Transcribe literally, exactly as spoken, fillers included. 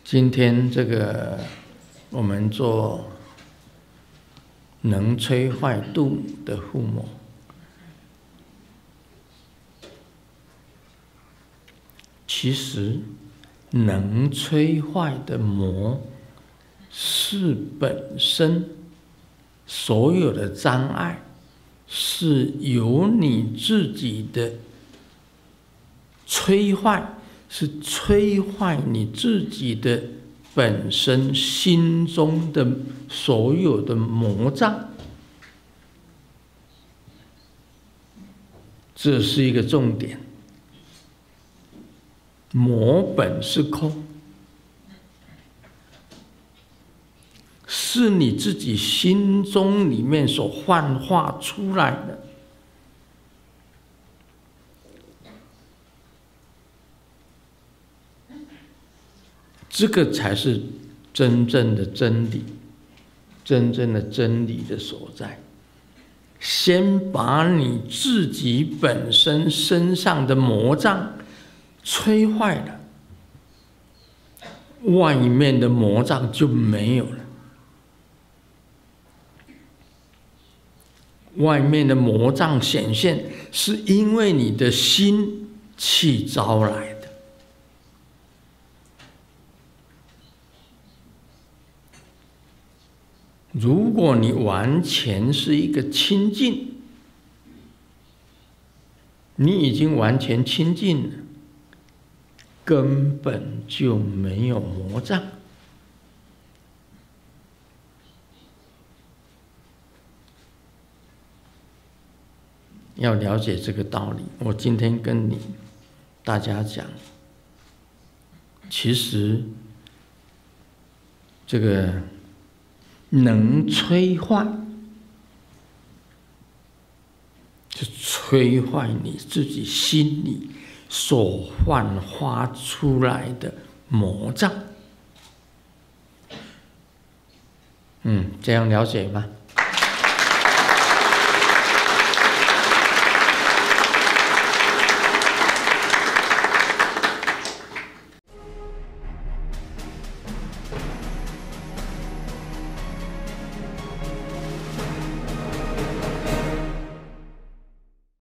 今天这个我们做能摧坏度的护魔，其实能摧坏的魔是本身所有的障碍，是由你自己的摧坏，是摧坏你自己的本身心中的所有的魔障，这是一个重点。魔本是空，是你自己心中里面所幻化出来的。这个才是真正的真理，真正的真理的所在。先把你自己本身身上的魔障摧坏了，外面的魔障就没有了。外面的魔障显现，是因为你的心去招来的。如果你完全是一个清净，你已经完全清净了，根本就没有魔障。要了解这个道理，我今天跟你大家讲，其实这个能摧坏，就摧坏你自己心里所幻化出来的魔障。嗯，这样了解吗？